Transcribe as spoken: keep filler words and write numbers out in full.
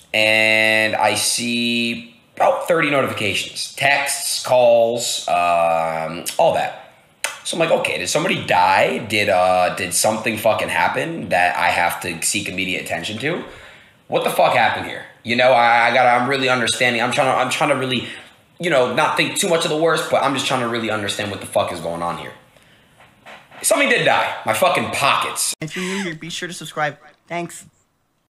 and I see about thirty notifications, texts, calls, um, all that. So I'm like, okay, did somebody die? Did uh, did something fucking happen that I have to seek immediate attention to? What the fuck happened here? You know, I, I gotta, I'm really understanding. I'm trying to, I'm trying to really, you know, not think too much of the worst, but I'm just trying to really understand what the fuck is going on here. Something did die. My fucking pockets. If you're new here, be sure to subscribe. Thanks.